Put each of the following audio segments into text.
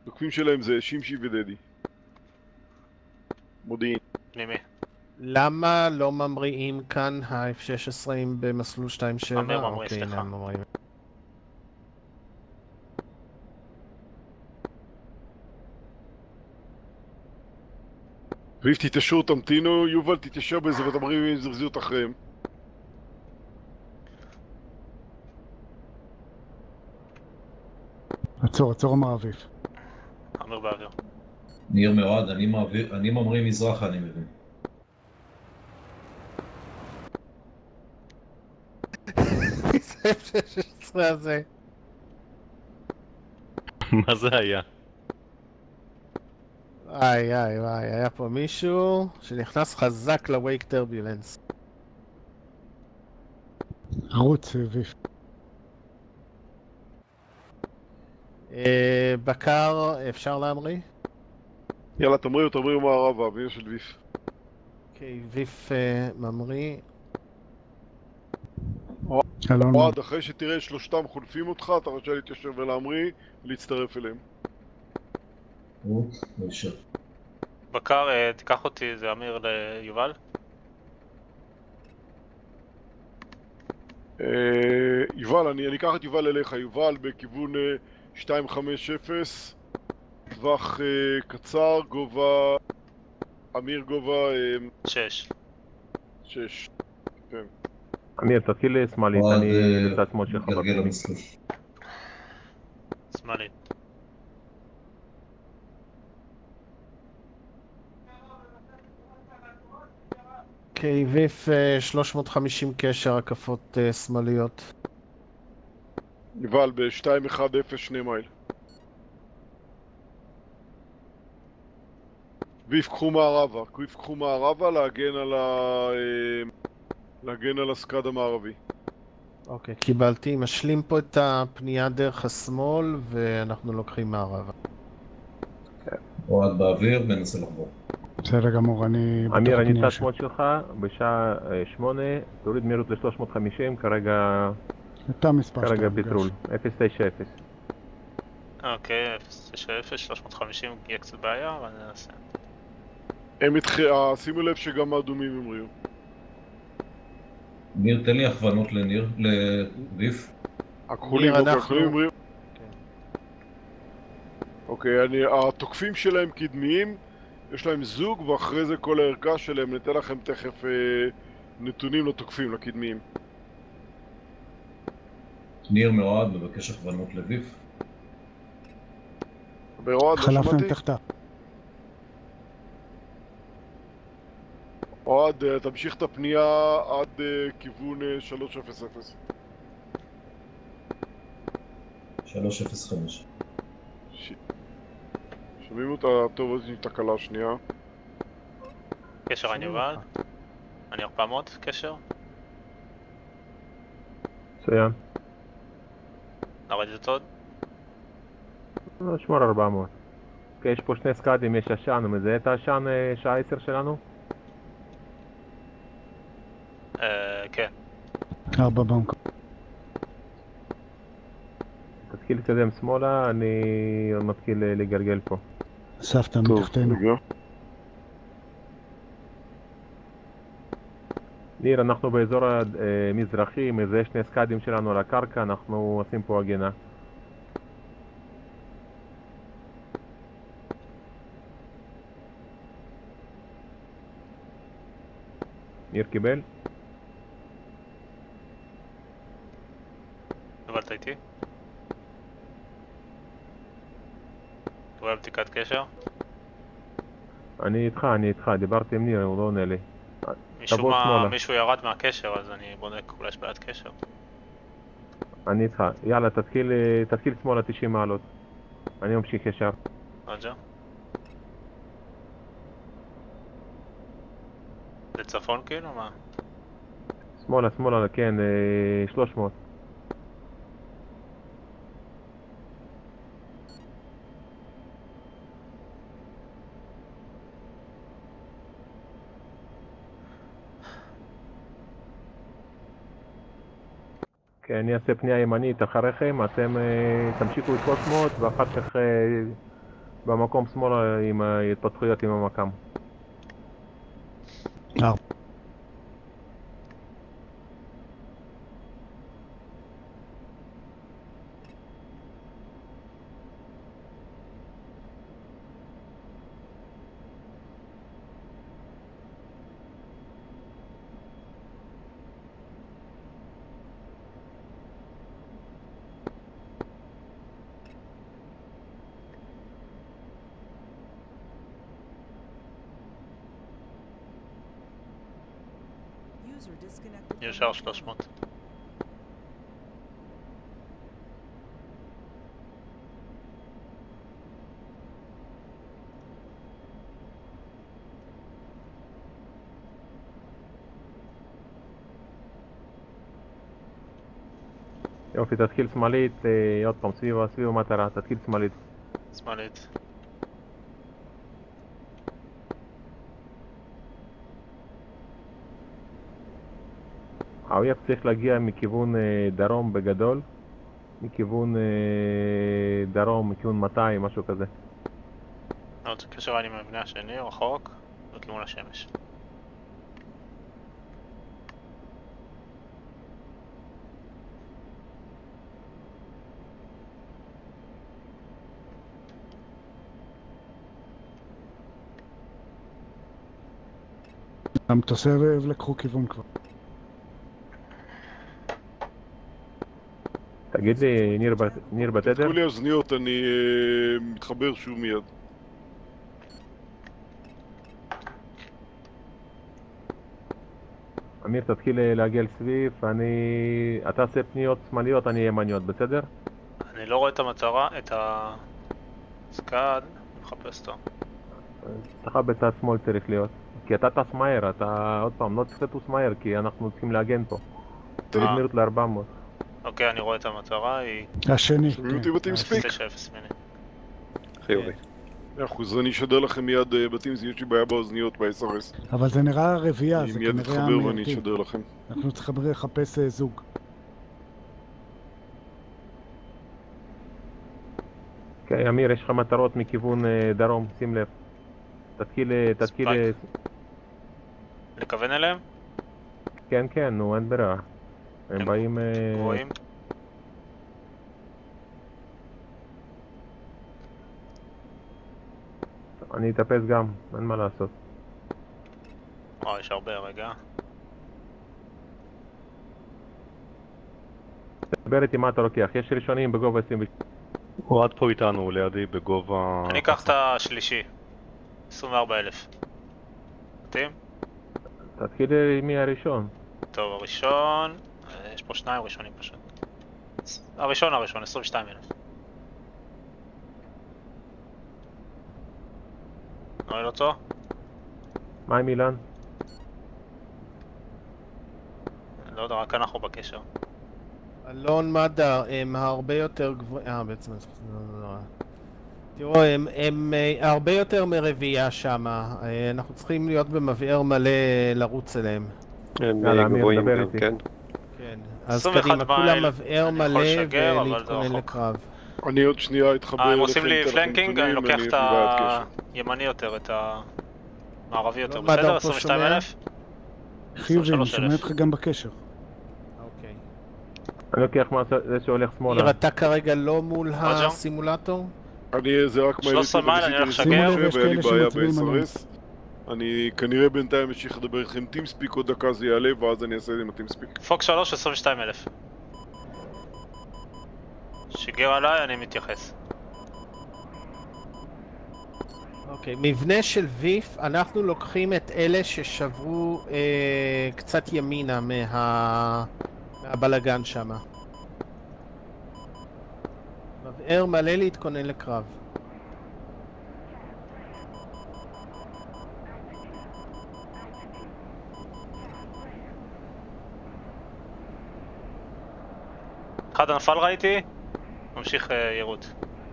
התוקפים שלהם זה שימשי ודדי. מודיעין. פנימי. למה לא ממריאים כאן ה-F-16 במסלול 2-7? אמיר ממריא, אוקיי, סליחה. הנה ממריאים. ויף תתיישרו, תמתינו, יובל תתיישר באיזה ותמרים עם זרזיות אחריהם. עצור אמר אביב. אמיר באוויר. ניר מאוד, אני ממריא מזרחה, אני מבין. זה F-16 הזה. מה זה היה? איי, היה פה מישהו שנכנס חזק לווייק טרבולנס. ערוץ אביב. בקר, אפשר להמריא? יאללה, תמריאו מערבה, אוויר של ויף. אוקיי, ויף ממריא. שלום. אוהד, אחרי שתראה שלושתם חולפים אותך, אתה רשאי להתיישר ולהמריא, להצטרף אליהם. רות, בבקשה. בקר, תיקח אותי, זה אמיר ליובל. יובל, אני אקח את יובל אליך. יובל בכיוון 250, טווח קצר, גובה... אמיר גובה 6. 6. כן. אמיר, תתחיל שמאלית, אני לצד שמאל שלך. גלגל המסלול. שמאלית. אוקיי, ויף 350 קשר, הקפות שמאליות. יובל ב-210 2 מייל. ויף קחו מערבה, להגן על הסקאד המערבי. אוקיי, קיבלתי. משלים פה את הפנייה דרך השמאל ואנחנו לוקחים מערבה. אוהד באוויר, מנסה לחבור. בסדר גמור, אמיר, אני צד שמאל שלך, בשעה 8, תוריד מהירות ל-350, כרגע פטרול, 090. אוקיי, 090, 350, יהיה קצת בעיה, אבל ננסה. שימו לב שגם האדומים המריאו. ניר, תן לי הכוונות לוויף. הכחולים המריאו. אוקיי, התוקפים שלהם קדמיים, יש להם זוג, ואחרי זה כל הערכה שלהם, ניתן לכם תכף נתונים לתוקפים, לקדמיים. ניר מאוד, מבקש הכוונות לוויף. באוהד, לא שמעתי? תחתה. אוהד, תמשיך את הפנייה עד כיוון 300. 305. שומעים אותה טוב, אז יש תקלה שנייה. קשר אני יובל. אני 400 קשר. מצוין. לרדת עוד. שמור 400. אוקיי, יש פה שני סקאדים, יש עשן, הוא מזהה את העשן שעה 10 שלנו? כן. 4 בנק. תתחיל להתקדם שמאלה, אני מתחיל לגלגל פה. סבתא מתחתנו. ניר, אנחנו באזור המזרחי, מזהה שני סקאדים שלנו על הקרקע, אנחנו עושים פה הגנה. ניר קיבל? קיבלת איתי? רואה בדיקת קשר? אני איתך, דיברתי עם ניר, הוא לא עונה לי. מישהו ירד מהקשר, אז אני בודק, אולי יש בעיית קשר. אני איתך, יאללה, תתחיל שמאלה 90 מעלות. אני ממשיך ישר. רג'ה. לצפון כאילו, מה? שמאלה, כן, 300. כן, אני אעשה פנייה ימנית אחריכם, אתם תמשיכו את 300 ואחר כך במקום שמאלה עם ההתפתחויות עם המקם. ישר 300. יופי, תתחיל שמאלית, עוד פעם, סביב המטרה, תתחיל שמאלית. שמאלית. האויב צריך להגיע מכיוון דרום בגדול, מכיוון דרום, מכיוון 200, משהו כזה. עוד קשר אני מבנה השני, רחוק, לכיוון השמש. המטוסי האויב לקחו כיוון כבר. תגיד לי, ניר בתדר? תקחו לי אוזניות, אני מתחבר שוב מיד. אמיר, תתחיל להגיע לסביב, אתה עושה פניות שמאליות, אני ימניות, בסדר? אני לא רואה את המטרה, את הסקאד, אני מחפש אותו. אצלך בצד שמאל צריך להיות. כי אתה טס מהר, אתה עוד פעם לא צריך לטוס מהר, כי אנחנו צריכים להגן פה. תוריד מהירות ל-400. אוקיי, אני רואה את המטרה, היא... השני, שומעים אותי בטים ספיק? 9-0 מיני. חיובי. 100%, אני אשדר לכם מיד בתים, זה יש לי בעיה באוזניות ב-SRS. אבל זה נראה רביעייה, אני זה מיד כנראה אתחבר ואני המייתי. אשדר לכם. אנחנו צריכים לחפש זוג. אוקיי, אמיר, יש לך מטרות מכיוון דרום, שים לב. תתחיל... לכוון אליהם? כן, כן, נו, אין ברירה. הם באים... רואים? אני אתאפס גם, אין מה לעשות. יש הרבה, רגע. דבר איתי מה אתה לוקח, יש ראשונים בגובה 20. הוא עד פה איתנו, הוא לידי בגובה... אני אקח את השלישי. 24,000. מתאים? תתחיל מי הראשון. טוב, הראשון... יש פה שניים ראשונים פשוט. הראשון, 22,000. נועל אותו? מה עם אילן? לא יודע, רק אנחנו בקשר. אלון מד"א הם הרבה יותר גבוהים, בעצם... תראו, הם הרבה יותר מרביעייה שמה, אנחנו צריכים להיות במבער מלא לרוץ אליהם. הם אמיר, גבוהים דבר גם, איתי. כן. כן, אז 21 קדימה, כולם מייל. מבער אני יכול מלא לשגר, אבל זה ולהתכונן רחוק. לקרב. אני עוד שנייה אתחבר הם עושים לי אליכם, אתן לכם פלנקינג, אני נתונים, לוקח את יש לי בעיית קשר. הימני יותר, את המערבי יותר, מה אתה בסדר? פה 22,000? חיובי, אני שומע אותך גם בקשר. אוקיי. אני לוקח מה זה שהולך שמאלה. ניר, אתה כרגע לא מול רוג'ר? הסימולטור? זה רק 13 מייל, אני הולך שימו לשגר. לב, יש והיה לי כאלה בעיה שמצביעים עליהם. ב-SRS. אני כנראה בינתיים אמשיך לדבר איתכם טימספיק, עוד דקה זה יעלה ואז אני אעשה את זה עם הטימספיק. פוק 3, 22,000. שיגר עליי, אני מתייחס. אוקיי, מבנה של ויף, אנחנו לוקחים את אלה ששברו קצת ימינה מהבלגן שם. מבער מלא להתכונן לקרב. אחד הנפל ראיתי, ממשיך יירוט.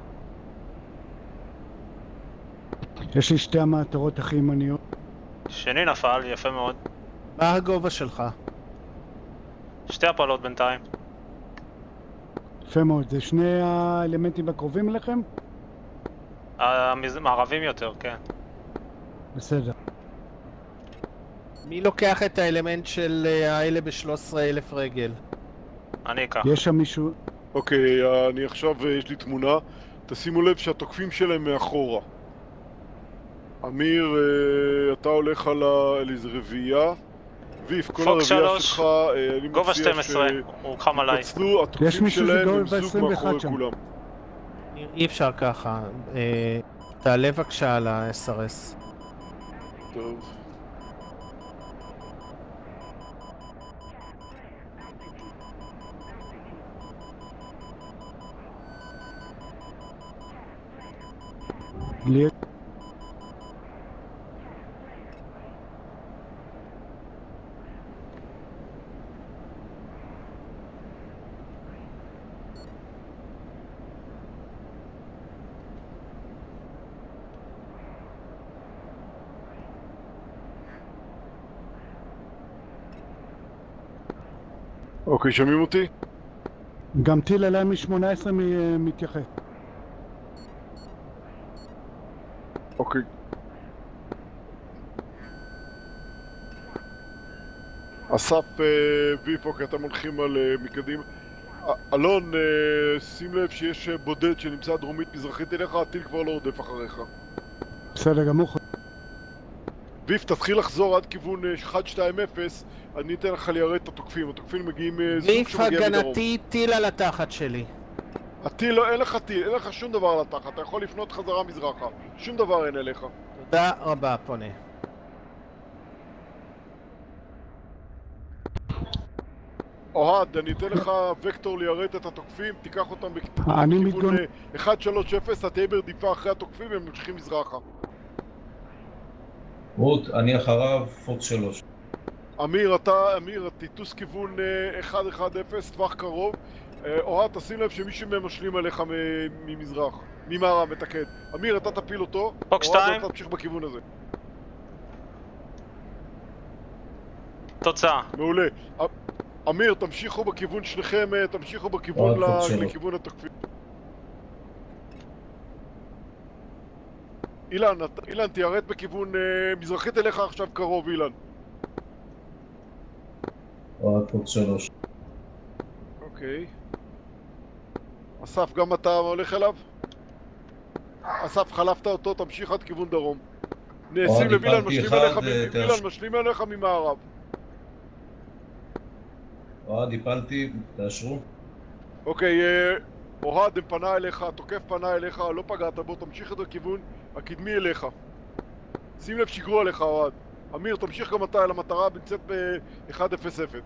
יש לי שתי המטרות הכי ימניות. שני נפל, יפה מאוד. מה הגובה שלך? שתי הפעלות בינתיים. יפה מאוד, זה שני האלמנטים הקרובים אליכם? מערבים יותר, כן. בסדר. מי לוקח את האלמנט של האלה ב-13,000 רגל? אני אקח. יש שם מישהו... אוקיי, אני עכשיו, יש לי תמונה. תשימו לב שהתוקפים שלהם מאחורה. אמיר, אתה הולך על איזה רביעייה. ויף, כל הרביעייה שלך, אני גובה מציע 12, הוא חם עליי. שתתפצלו, התוקפים שלהם הם זוג מאחורי כולם. אי אפשר ככה. תעלה בבקשה על ה-SRS. טוב. לי... אוקיי, שומעים אותי? גם טיל אליי מ-18 מתייחס. אוקיי. אסף ויפוק, אתם הולכים על מקדימה. אלון, שים לב שיש בודד שנמצא דרומית מזרחית אליך, הטיל כבר לא רודף אחריך. בסדר גמור. ויף, תתחיל לחזור עד כיוון 120, אני אתן לך ליירט את התוקפים. התוקפים מגיעים זוג שמגיע מדרום. ויף הגנתי, טיל על התחת שלי. הטיל, אין לך טיל, אין לך שום דבר על התחת, אתה יכול לפנות חזרה מזרחה. שום דבר אין אליך. תודה רבה, פונה. אוהד, אני אתן לך וקטור ליירט את התוקפים, תיקח אותם בכיוון 130, אתה תהיה ברדיפה אחרי התוקפים, הם ממשיכים מזרחה. רות, אני אחריו, פוקס 3. אמיר, תיטוס כיוון 110, טווח קרוב. אוהד, תשים לב שמישהו מהם משלים עליך ממזרח, ממערב, מתקד. אמיר, אתה תפיל אותו, אוהד, אתה תמשיך בכיוון הזה. תוצאה. מעולה. אמיר, תמשיכו בכיוון שניכם, תמשיכו בכיוון לכיוון התוקפים. אילן, תיירט בכיוון מזרחית אליך עכשיו קרוב, אילן. אוהד, פוקס 3. אוקיי. אסף, גם אתה הולך אליו? אסף, חלפת אותו, תמשיך עד כיוון דרום. שים לב, אילן משלים אליך ממערב. אוהד, הפלתי, תאשרו. אוקיי, אוהד, פנה אליך, התוקף פנה אליך, לא פגעת בו, תמשיך את הכיוון הקדמי אליך. שים לב שיגרו עליך, אוהד. אמיר, תמשיך גם אתה אל המטרה, נמצאת ב-100.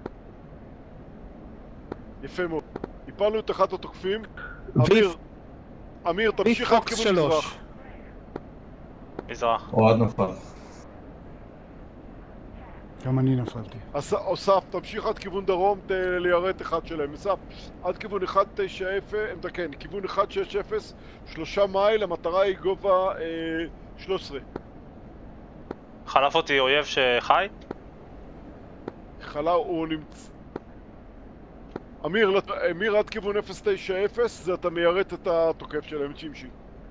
יפה מאוד. הפלנו את אחד התוקפים. אמיר, תמשיך עד כיוון מזרח. מזרח. אוהד נפל. גם אני נפלתי. אסף, תמשיך עד כיוון דרום, ליירט אחד שלהם. אסף, עד כיוון 190, כן, כיוון 160, 3 מייל, המטרה היא גובה 13. חלף אותי אויב שחי? חלה, הוא נמצא... אמיר, עד כיוון 090, זה אתה מיירט את התוקף שלהם, את שימשי.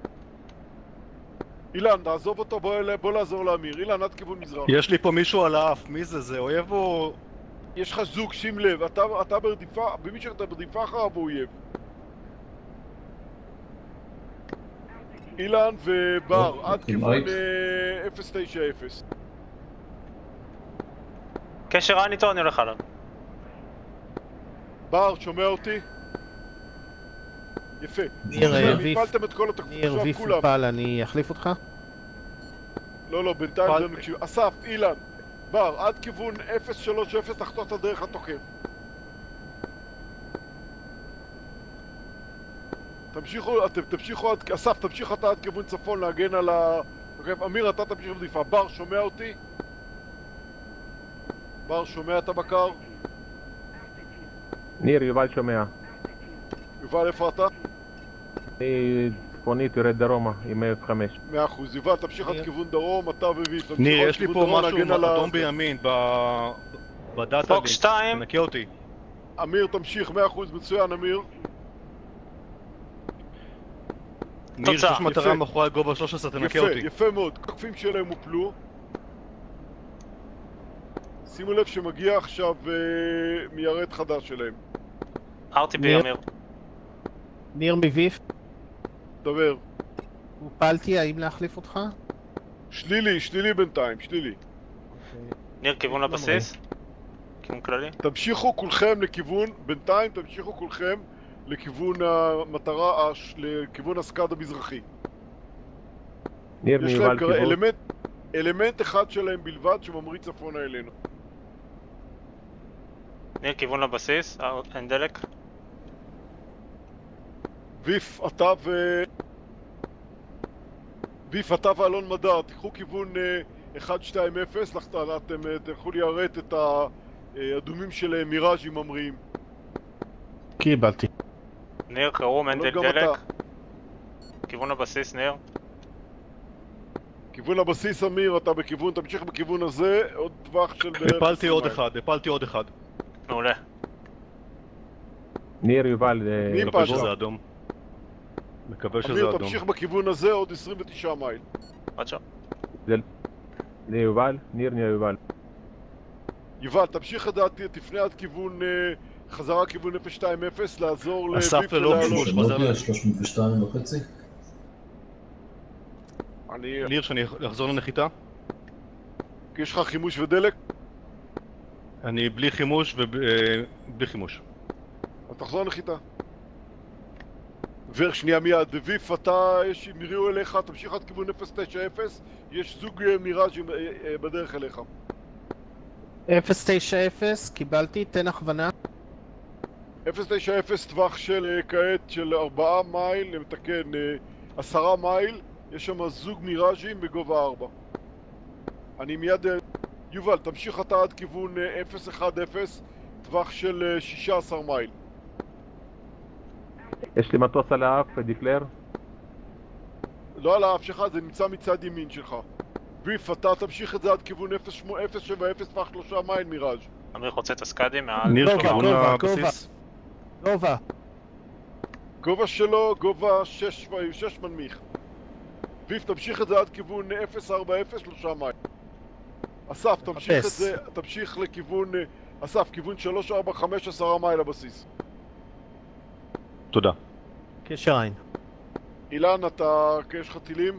אילן, תעזוב אותו, בוא לעזור לאמיר. אילן, עד כיוון מזרח. יש לי פה מישהו על האף, מי זה? זה אויב או... יש לך זוג, שים לב, אתה ברדיפה, במי שאתה ברדיפה אחריו הוא אויב. אילן ובר, עד כיוון 090. קשר רעין איתו, אני הולך עליו. בר, שומע אותי? יפה. ניר, ויף. הפלתם את כל התוקפים, ניר, ויף הפל, אני אחליף אותך? לא, בינתיים זה מקשיב. אסף, אילן, בר, עד כיוון 030 תחתוך את הדרך לתוקף. תמשיכו, אסף, תמשיך אתה עד כיוון צפון להגן על התוקף. אמיר, אתה תמשיך בדיפה. בר, שומע אותי? בר, שומע את הבקר? ניר, יובל שומע. יובל, איפה אתה? אני צפונית, יורד דרומה, עם 5. 100%. יובל, תמשיך עד כיוון דרום, אתה וויף. ניר, יש לי פה משהו אדום בימין, בדאטה לינק. 2. תנקה אותי. אמיר, תמשיך, 100%, מצוין, אמיר. ניר, שיש מטרה מאחורי גובה 13, תנקה אותי. יפה מאוד, הקפים שלהם הופלו. שימו לב שמגיע עכשיו מיירט חדש שלהם. RTB אמיר. ניר מביף, דבר. הופלתי, האם להחליף אותך? שלילי בינתיים, שלילי. ניר, כיוון לבסיס? כיוון כללי? תמשיכו כולכם לכיוון, בינתיים תמשיכו כולכם לכיוון המטרה, לכיוון הסקאד המזרחי. ניר יש מיובל להם כרגע כיוון. אלמנט אחד שלהם בלבד שממריץ צפונה אלינו. ניר, כיוון לבסיס? אין דלק? ויף, אתה ואלון מדר, תיקחו כיוון 1-2-0, אתם תלכו ליירט את האדומים של מיראז'ים ממריאים. קיבלתי. ניר, חירום, אין אבל גם דלק? אתה. כיוון לבסיס, ניר? כיוון הבסיס אמיר, אתה בכיוון, תמשיך בכיוון הזה, עוד טווח של בערך... הפלתי עוד אחד. מעולה. ניר יובל מי מקווה פשע? שזה אדום. מקווה שזה אמיר, אדום. תמשיך בכיוון הזה, עוד 29 מייל. עד שם. ניר יובל, ניר יובל. יובל, תמשיך את דעתי, תפנה עד כיוון, חזרה כיוון 020, לעזור אסף לביפ ולא ולאלון. חימוש. לא יודע, 302.5? ניר, שאני אחזור לנחיתה? יש לך חימוש ודלק? אני בלי חימוש ובלי חימוש. אז תחזור לנחיתה. שנייה מיד, בביף אתה, הם יריעו אליך, תמשיך עד כיוון 090, יש זוג מיראז'ים בדרך אליך. 090, קיבלתי, תן הכוונה. 090 טווח של כעת של 4 מייל, מתקן 10 מייל, יש שם זוג מיראז'ים בגובה 4. אני מיד... יובל, תמשיך אתה עד כיוון 010, טווח של 16 מייל. יש לי מטוס על האף, דיקלר. לא על האף שלך, זה נמצא מצד ימין שלך. ביף, אתה תמשיך את זה עד כיוון 070, טווח 3 מייל מיראז'. אמיר חוצה את הסקאדים מעל... ניר, גובה, כיוון גובה, הבסיס. גובה. גובה שלו, גובה 6 מנמיך. ביף, תמשיך את זה עד כיוון 040, 3 מייל. אסף, תמשיך את זה, תמשיך לכיוון... אסף, כיוון 345, 10 מייל לבסיס. תודה. קשר עין. אילן, אתה... יש לך טילים?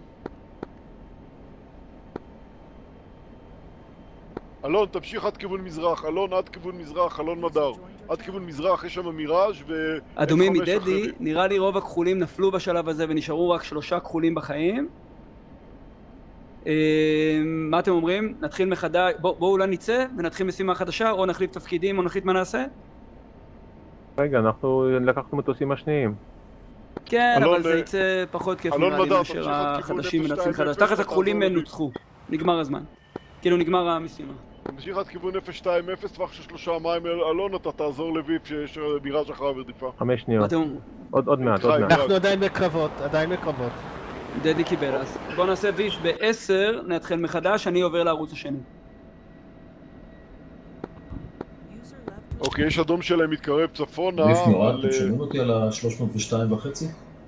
אלון, תמשיך עד כיוון מזרח. אלון, עד כיוון מזרח, אלון מדר. עד כיוון מזרח יש שם מיראז' ו... אדומים מדדי, נראה לי רוב הכחולים נפלו בשלב הזה ונשארו רק 3 כחולים בחיים. מה אתם אומרים? נתחיל מחדש, בואו אולי נצא ונתחיל משימה חדשה, או נחליף תפקידים, או נחליט מה נעשה? רגע, אנחנו לקחנו מטוסים השניים. כן, אבל זה יצא פחות כיף נראה לי מאשר החדשים מנצחים חדש. תחת הכחולים נוצחו, נגמר הזמן. כאילו נגמר המשימה. תמשיך עד כיוון 020, טווח של 3 מים. אלון, אתה תעזור לויפ שיש מיראז' אחריו ברדיפה. 5 שניות. עוד מעט. אנחנו עדיין בקרבות, דדי קיבל, אז בוא נעשה ויף ב-10, נתחיל מחדש, אני עובר לערוץ השני. אוקיי, יש אדום שלהם מתקרב צפונה, ביף נורא, אתם שומעים אותי על ה-302.5?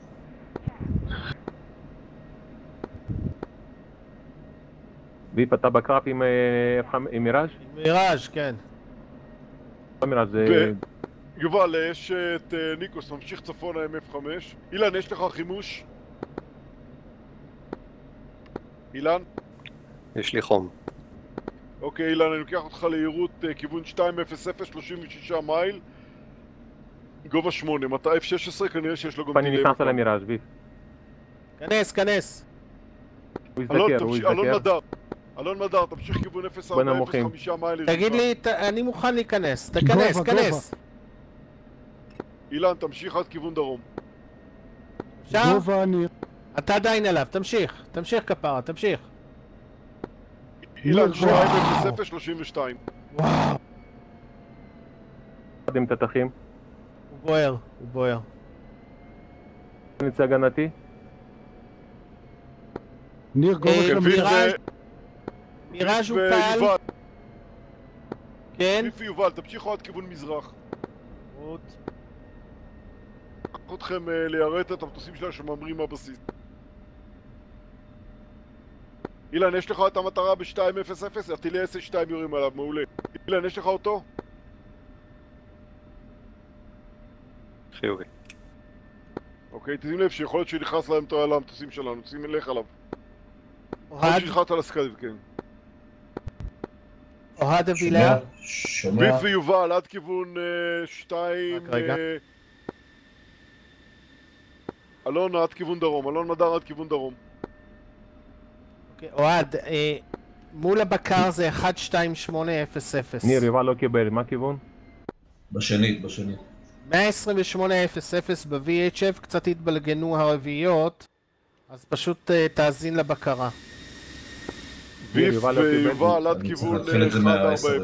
ויפ, אתה בקרב עם מיראז'? מיראז', כן. לא מיראז', זה... יובל, יש את ניקוס, ממשיך צפונה עם F5. אילן, יש לך חימוש? אילן? יש לי חום. אוקיי, אילן, אני לוקח אותך לעירות כיוון 200, 36 מייל. גובה 8, מטה F16, כנראה שיש לו גם אני נכנס על המיראז' ויפ. כנס. הוא יזדקר. אלון מדר, תמשיך כיוון 045 מייל. תגיד לי, אני מוכן להיכנס, תכנס. אילן, תמשיך עד כיוון דרום. גובה ניר. אתה עדיין עליו, תמשיך כפרה, תמשיך. אילן, 200, 32. עם תתחים. הוא בוער. נצא הגנתי. ניר גובה של מיראז' הוא פעל. כן? ויפי יובל, תמשיכו עד כיוון מזרח. קח אתכם ליירט את המטוסים שלה שממרים מהבסיס. אילן, יש לך את המטרה ב-200, הטילי S2 יורים עליו, מעולה. אילן, יש לך אותו? חיובי. אוקיי, תשים לב שיכול להיות שנכנס להם על המטוסים שלנו, שים לך עליו. אוהד? שנחת על הסקאדיב, כן. אוהד אבילר? שומע. ויף ויובל, עד כיוון 2... רק רגע. אלון עד כיוון דרום, אלון מדר עד כיוון דרום. אוקיי, אוהד, מול הבקר זה 12800. ניר, יובל לא קיבל, מה הכיוון? בשנית. 12800 ב-VHF, קצת התבלגנו הרביעיות, אז פשוט תאזין לבקרה. ויף ויובל עד אני צריך כיוון להתחיל את זה 140.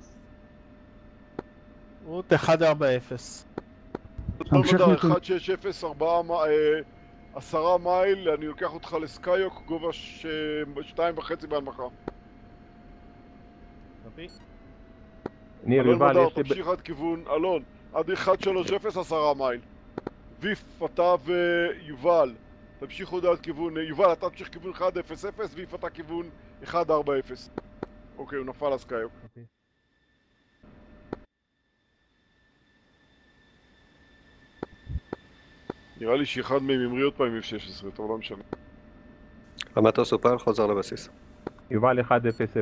רוט 140. אלון מדר 160, 10 מייל, אני לוקח אותך לסקיוק, גובה 2.5 בהנמכה. ניר, אלון יובל, מדר, יש לי... תמשיך עד כיוון, אלון, עד 130, 10 מייל. ויף, אתה ויובל, תמשיך עוד עד כיוון, יובל, אתה תמשיך כיוון 1.00, ויף אתה כיוון 1.40. אוקיי, הוא נפל לסקיוק. נראה לי שאחד מהם ימריא עוד פעם F-16, טוב, לא משנה. המטוס הופל, חוזר לבסיס. יובל 1-0-0.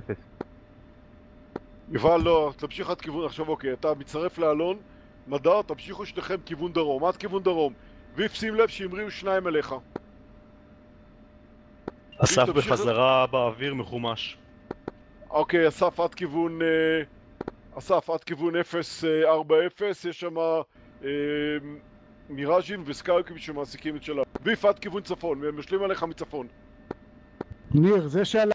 יובל, לא, תמשיך עד כיוון, עכשיו אוקיי, אתה מצטרף לאלון, מדר, תמשיכו שניכם כיוון דרום, עד כיוון דרום. ויף, שים לב שימריאו 2 אליך. אסף בחזרה באוויר מחומש. אוקיי, אסף עד כיוון... אסף עד כיוון 040, יש שם מיראז'ים וסקאוקים שמעסיקים את שלה. ויף עד כיוון צפון, הם משלים עליך מצפון. ניר, זה שעלה...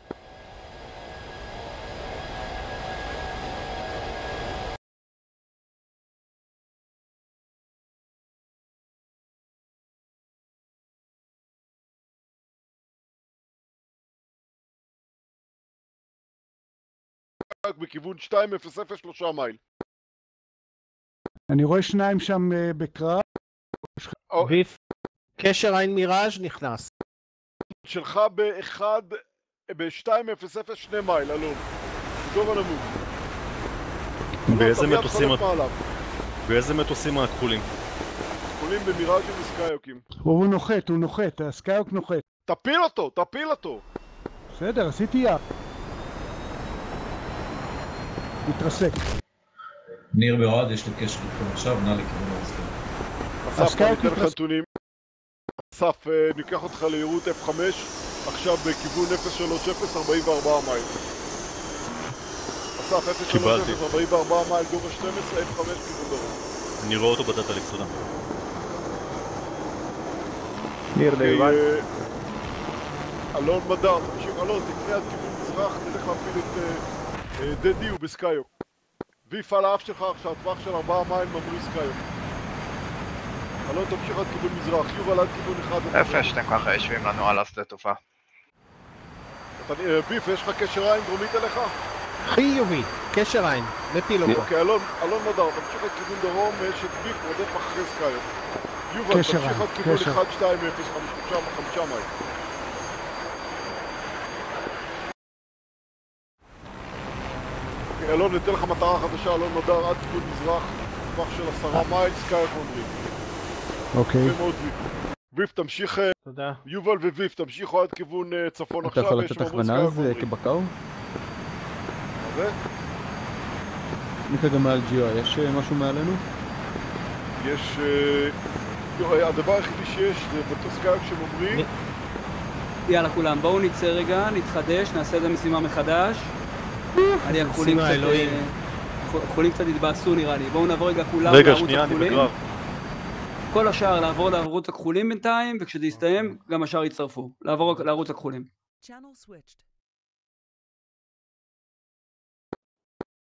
בכיוון 200, 3 מייל. אני רואה שניים שם בקרב. ויף, קשר עין מיראז' נכנס. שלך ב-200, 2 מייל, אלון. גובה נמוך. באיזה מטוסים הכחולים? כחולים במיראז'ים וסקיוקים. הוא נוחת, הסקיוק נוחת. תפיל אותו! בסדר, עשיתי יד. מתרסק. ניר ואוהד, יש לי קשר איתכם עכשיו, נע לכיוון ההסכם. אסף, אני אתן לך נתונים. אסף, ניקח אותך לירות F5, עכשיו בכיוון 030, 44 מייל. אסף, 030, 44 מייל, גובה 12, F5 כיוון דרום. אני רואה אותו בדאטה לינק, תודה. ניר ליובל. אלון מדר, תמשיך, אלון, תקנה עד כיוון מזרח, נלך להפעיל את דדי ובסקיוק. ויף על האף שלך עכשיו, טווח של 4 מייל ממריא סקיוק. אלון, תמשיך עד כיוון מזרח, יובל עד כיוון 1. איפה שאתם ככה יושבים לנו על השדה תעופה? ביף, יש לך קשר עין דרומית אליך? חיובי, קשר עין, מפיל אותו. אוקיי, אלון מדר, תמשיך עד כיוון דרום, יש את ביף, רודף אחרי סקיוק. יובל, תמשיך עד כיוון 1-2-0, 5 מייל. אלון, ניתן לך מטרה חדשה, אלון מדר עד כיוון מזרח, טווח של 10 מייל, סקיוק מונדרי. אוקיי. ומאוד ויף, תמשיך, תודה. יובל וויף, תמשיכו עד כיוון צפון עכשיו. אתה יכול לתת הכוונה אז כבקר? מה זה? אני כרגע מעל GI, יש משהו מעלינו? יש... הדבר היחידי שיש זה מטוס סקיוק שמומרי. יאללה כולם, בואו נצא רגע, נתחדש, נעשה את המשימה מחדש. הכחולים קצת התבאסו נראה לי, בואו נעבור רגע כולם לערוץ הכחולים. כל השאר לעבור לערוץ הכחולים בינתיים, וכשזה יסתיים גם השאר יצטרפו, לעבור לערוץ הכחולים.